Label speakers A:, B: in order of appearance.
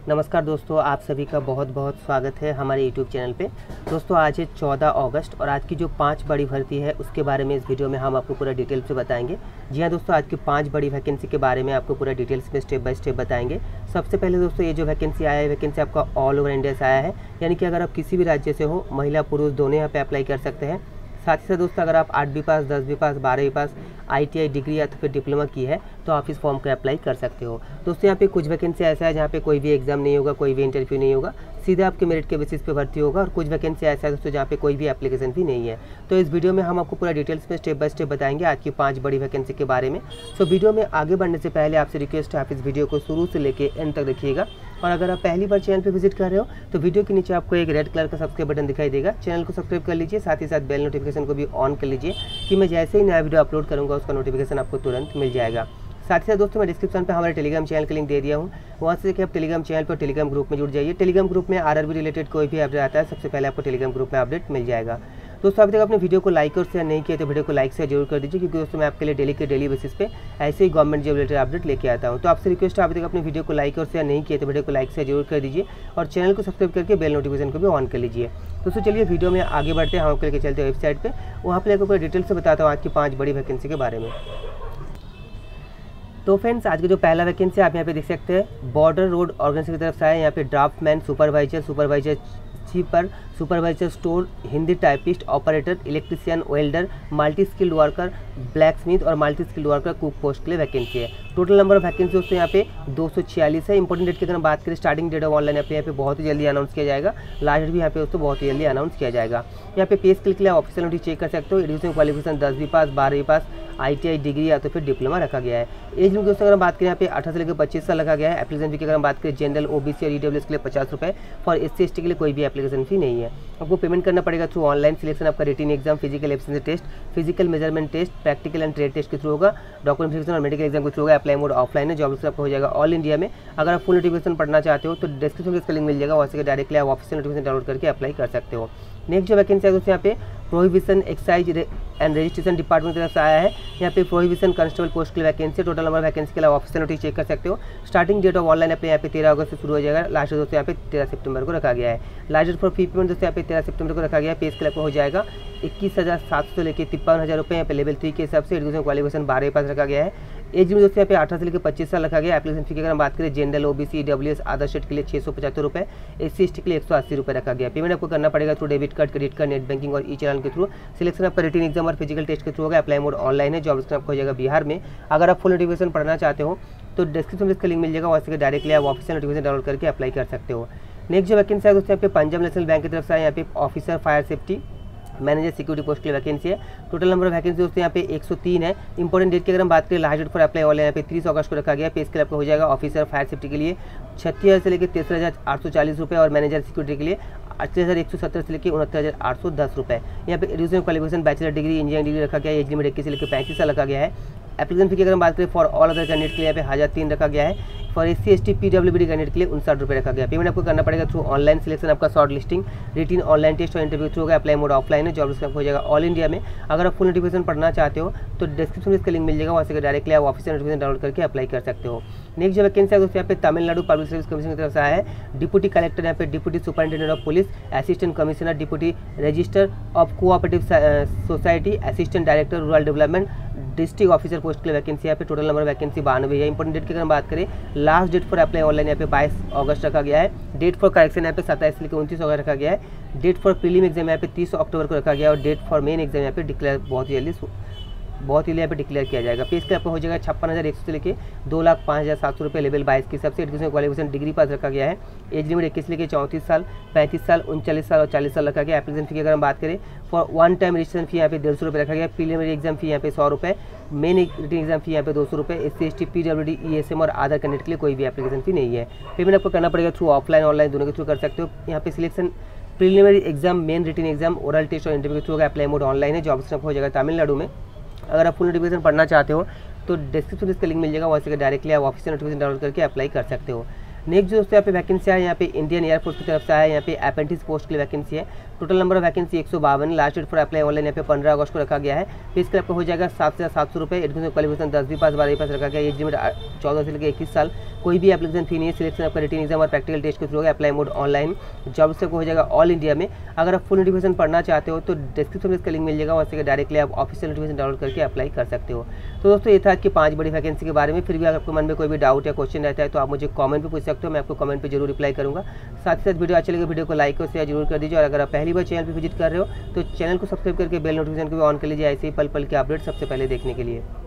A: नमस्कार दोस्तों, आप सभी का बहुत बहुत स्वागत है हमारे YouTube चैनल पे। दोस्तों आज है 14 अगस्त और आज की जो 5 बड़ी भर्ती है उसके बारे में इस वीडियो में हम आपको पूरा डिटेल से बताएंगे। जी हाँ दोस्तों, आज की 5 बड़ी वैकेंसी के बारे में आपको पूरा डिटेल्स में स्टेप बाय स्टेप बताएंगे। सबसे पहले दोस्तों ये जो वैकेंसी आया है, वैकेंसी आपका ऑल ओवर इंडिया से आया है, यानी कि अगर आप किसी भी राज्य से हो, महिला पुरुष दोनों यहाँ पे अप्लाई कर सकते हैं। साथ ही साथ दोस्तों अगर आप 8वीं पास, 10वीं पास, 12वीं पास, ITI डिग्री या तो फिर डिप्लोमा की है तो आप इस फॉर्म को अप्लाई कर सकते हो। दोस्तों यहाँ पे कुछ वैकेंसी ऐसा है जहाँ पे कोई भी एग्जाम नहीं होगा, कोई भी इंटरव्यू नहीं होगा, सीधे आपके मेरिट के बेसिस पे भर्ती होगा। और कुछ वैकेंसी ऐसा है दोस्तों जहाँ पे कोई भी एप्लीकेशन भी नहीं है। तो इस वीडियो में हम आपको पूरा डिटेल्स में स्टेप बाय स्टेप बताएंगे आज की 5 बड़ी वैकेंसी के बारे में। सो वीडियो में आगे बढ़ने से पहले आपसे रिक्वेस्ट है, आप इस वीडियो को शुरू से लेके एंड तक देखिएगा। और अगर आप पहली बार चैनल पे विजिट कर रहे हो तो वीडियो के नीचे आपको एक रेड कलर का सब्सक्राइब बटन दिखाई देगा, चैनल को सब्सक्राइब कर लीजिए। साथ ही साथ बेल नोटिफिकेशन को भी ऑन कर लीजिए कि मैं जैसे ही नया वीडियो अपलोड करूँगा उसका नोटिफिकेशन आपको तुरंत मिल जाएगा। साथ ही साथ दोस्तों मैं डिस्क्रिप्शन पे हमारे टेलीग्राम चैनल का लिंक दे दिया हूँ, वहाँ से देखिए आप टेलीग्राम चैनल पर टेलीग्राम ग्रुप में जुड़ जाइए। टेलीग्राम ग्रुप में RRB रिलेटेड कोई भी अपडेट आता है सबसे पहले आपको टेलीग्राम ग्रुप में अपडेट मिल जाएगा। दोस्तों अभी तक अपने वीडियो को लाइक और शेयर नहीं किया तो वीडियो को लाइक शेयर जरूर कर दीजिए, क्योंकि दोस्तों मैं आपके लिए डेली के डेली बेसिस पे ऐसे ही गवर्नमेंट जॉब रिलेटेड अपडेट लेके आता हूँ। तो आपसे रिक्वेस्ट है, अभी तक अपने वीडियो को लाइक और शेयर नहीं किया तो वीडियो को लाइक शेयर जरूर कर दीजिए और चैनल को सब्सक्राइब करके बेल नोटिफिकेशन को भी ऑन कर लीजिए। दोस्तों चलिए वीडियो में आगे बढ़ते हैं, हम आपको लेके चलते हैं वेबसाइट पर, वहाँ पर आपको डिटेल से बताता हूँ आज की 5 बड़ी वैकेंसी के बारे में। तो फ्रेंड्स आज का जो पहला वैकेंसी आप यहाँ पे देख सकते हैं, बॉर्डर रोड ऑर्गेनाइजेशन की तरफ से आया। यहाँ पे ड्राफ्टमैन, सुपरवाइजर चीपर, supervisor store, Hindi typist, operator, electrician, welder, multi skilled worker, black smith और multi skilled worker cook post के लिए वैकेंसी है। टोटल नंबर ऑफ वैकेंसी दोस्तों यहाँ पे 246 है। इंपॉर्टेंट डेट की अगर हम बात करें, स्टार्टिंग डेट ऑफ ऑनलाइन यहाँ पे बहुत ही जल्दी अनाउंस किया जाएगा, लास्ट डेट भी यहाँ पे दोस्तों बहुत ही जल्दी अनाउंस किया जाएगा। यहाँ पे पे स्केल के लिए ऑफिशियल नोटिस चेक कर सकते हो। एजुकेशन क्वालिफिकेशन 10वीं पास, 12वीं पास, ITI डिग्री या तो फिर डिप्लोमा रखा गया है। एज लिमिट दोस्तों अगर हम बात करें यहाँ पे 18 से लेकर 25 साल रखा गया है। एप्लीकेशन फी की अगर हम बात करें, जनरल, OBC और EWS के लिए 50 रुपये, फॉर SC ST के लिए कोई भी एप्लीकेशन फी नहीं है। आपको पेमेंट करना पड़ेगा थ्रू ऑनलाइन। सिलेक्शन आपका written exam, physical efficiency test, physical measurement test, practical and trade test के थ्रू होगा, डॉक्यूमेंट वेरिफिकेशन और मेडिकल एग्जाम के थ्रू होगा। अप्लाई मोड ऑफलाइन है, जॉब आपका हो जाएगा ऑल इंडिया में। अगर आप फुल नोटिफिकेशन पढ़ना चाहते हो तो डिस्क्रिप्शन में इसका लिंक मिल जाएगा, वहाँ से डायरेक्टली आप ऑफिशियल नोटिफिकेशन डाउनलोड करके अप्लाई कर सकते हो। नेक्स्ट जो वैकेंसी है दोस्तों यहाँ पे prohibition excise and registration department की तरफ से आया है। यहाँ पे प्रोहिबिशन कांस्टेबल पोस्ट के लिए वैकेंसी, टोटल नंबर वैकेंसी के लिए ऑफिशियल नोटिस चेक कर सकते हो। स्टार्टिंग डेट ऑफ ऑनलाइन अपने यहाँ पे 13 अगस्त से शुरू हो जाएगा, लास्ट दोस्तों यहाँ पे 13 सितंबर को रखा गया है। Last date for fee payment दोस्तों यहाँ पे 13 सितंबर को रखा गया है। पे स्केल आपको हो जाएगा 21,700 से लेकर 53,000 रुपये। यहाँ पे लेवल 3 के हिसाब से एजुकेशन क्वालिफिकेशन 12वीं पास रखा गया है। एज लिमिट दोस्तों यहाँ पे 18 से लेकर 25 साल रखा गया। एप्लीकेशन फी की अगर हम बात करें, general, OBC, EWS, other state के लिए 675 रुपये, SC ST के लिए 180 रुपये रखा गया। पेमेंट आपको करना पड़ेगा through debit card, credit card, net banking और ई-चालान के थ्रू। सिलेक्शन आपका रिटन एग्जाम और फिजिकल टेस्ट के थ्रू होगा। अप्लाई मोड ऑनलाइन है, जॉब आपको हो जाएगा बिहार में। अगर आप फुल नोटिफिकेशन पढ़ना चाहते हो तो डिस्क्रिप्शन में इसका लिंक मिल जाएगा, वहाँ से डायरेक्टली आप ऑफिशियल नोटिफिकेशन डाउनलोड करके अप्लाई कर सकते हो। नेक्स्ट जो वैकेंसी है दोस्तों यहाँ पे पंजाब नेशनल बैंक की तरफ से है। यहाँ पे officer fire safety manager security post के लिए वैकेंसी है। टोटल नंबर ऑफ वैकेंसी दोस्तों यहाँ पे 103 है। इंपॉर्टेंट डेट की अगर हम बात करें, last date for apply online यहाँ पे 30 अगस्त को रखा गया। पे स्केल आपका हो जाएगा ऑफिसर फायर सेफ्टी के लिए 36,000 से लेकर 63,840 रुपये और मैनेजर सिक्योरिटी के लिए 38,170 से लेकर 69,810 रुपये। यहाँ पे education qualification bachelor degree, engineering degree रखा गया है। एज लिमिट 21 से लेकर 35 साल रखा गया है। एप्लीकेशन फी की अगर हम बात करें, फॉर ऑल अदर कैंडिडेट के लिए यहाँ पे 1,003 रखा गया है। For SC ST PWD candidate के लिए 59 रुपये रखा गया। पेमेंट आपको करना पड़ेगा थ्रू ऑनलाइन। सिलेक्शन आपका short listing, written, online test और इंटरव्यू थ्रू होगा। अप्लाई मोड ऑफलाइन है, जॉब आपको हो जाएगा ऑल इंडिया में। अगर आप फुल नोटिफिकेशन पढ़ना चाहते हो तो डिस्क्रिप्शन में इसका लिंक मिल जाएगा, वहाँ से डायरेक्टली आप ऑफिशियल नोटिफिकेशन डाउनलोड करके अप्लाई कर सकते हो। नेक्स्ट जो वैकेंसी है दोस्तों यहाँ पे तमिलनाडु पब्लिक सर्विस कमीशन की तरफ से आया है। डिप्टी कलेक्टर, यहाँ पे deputy superintendent of police, assistant commissioner, deputy register of cooperative society, assistant director rural development, district officer post के लिए वैकेंसी। यहाँ पे टोटल नंबर वैकेंसी 92 है। इंपॉर्टेंट डेट की अगर हम बात करें, last date for apply online यहाँ पे 22 अगस्त रखा गया है। डेट फॉर करेक्शन यहाँ पे 27 से लेकर 29 अगस्त रखा गया है। डेट फॉर प्रीलिम एग्जाम यहाँ पे 30 अक्टूबर को रखा गया है और डेट फॉर मेन एग्जाम यहाँ पे डिक्लेयर बहुत ही यहाँ पे डिक्लेयर किया जाएगा। पे स्केल आपको हो जाएगा 56,100 से लेकर 2,05,700 रुपये। लेवल 22 के हिसाब से एजुकेशन क्वालिफिकेशन डिग्री पास रखा गया है। एज लिमिट 21 से लेकर 34 साल, 35 साल, 39 साल और 40 साल रखा गया। एप्लीकेशन फी की अगर हम बात करें, for one time registration fee यहाँ पे 150 रुपये रखा गया। प्रीलिमिनरी एग्जाम फी यहाँ पे 100 रुपये, मेन रिटन एग्जाम फी यहाँ पे 200 रुपये। SC ST PWD ESM और आधार कैंडिडेट के लिए कोई भी एप्लीकेशन फी नहीं है। पेमेंट आपको करना पड़ेगा थ्रू ऑफलाइन ऑनलाइन दोनों के थ्रू कर सकते हो। यहाँ पे selection preliminary exam, main written exam, oral test और इंटरव्यू के थ्रू होगा। अप्लाई मोड ऑनलाइन है, जॉब आपको हो जाएगा तमिलनाडु में। अगर आप फुल नोटिफिकेशन पढ़ना चाहते हो तो डिस्क्रिप्शन में इसका लिंक मिल जाएगा, वहाँ से डायरेक्टली आप ऑफिशियल नोटिफिकेशन डाउनलोड करके अप्लाई कर सकते हो। नेक्स्ट जो दोस्तों यहाँ पे वैकेंसी है यहाँ पे इंडियन एयरफोर्स की तरफ से है, यहाँ पे अप्रेंटिस पोस्ट के लिए वैकेंसी है। Total number of vacancy 152, last date for apply online यहाँ पे 15 अगस्त को रखा गया है। पे स्केल आपको हो जाएगा 7,700 रुपये। एजुकेशन क्वालिफिकेशन 10वीं पास 12वीं पास रखा गया है। एज लिमिट 14 से लेकर 21 साल। कोई भी एप्लीकेशन फी नहीं है। सिलेक्शन आपका रिटन एग्जाम और प्रैक्टिकल टेस्ट के थ्रू होगा। Apply mode online. जॉब से हो जाएगा ऑल इंडिया में। अगर आप फुल नोटिफिकेशन पढ़ना चाहते हो तो डिस्क्रिप्शन में इसका लिंक मिल जाएगा, वहाँ से डायरेक्टली आप ऑफिशियल नोटिफिकेशन डाउनलोड करके अप्लाई कर सकते हो। तो दोस्तों ये था कि 5 बड़ी वैकेंसी के बारे में। फिर भी अगर आपके मन में कोई भी डाउट या क्वेश्चन रहता है तो आप मुझे कमेंट पे पूछ सकते हो, मैं आपको कमेंट पे जरूर रिप्लाई करूँगा। साथ ही साथ वीडियो अच्छी लगे वीडियो को लाइक और शेयर जरूर कर दीजिए। और अगर आप पहली बार चैनल पर विजिट कर रहे हो तो चैनल को सब्सक्राइब करके बेल नोटिफिकेशन को भी ऑन कर लीजिए, ऐसे ही पल पल के अपडेट सबसे पहले देखने के लिए।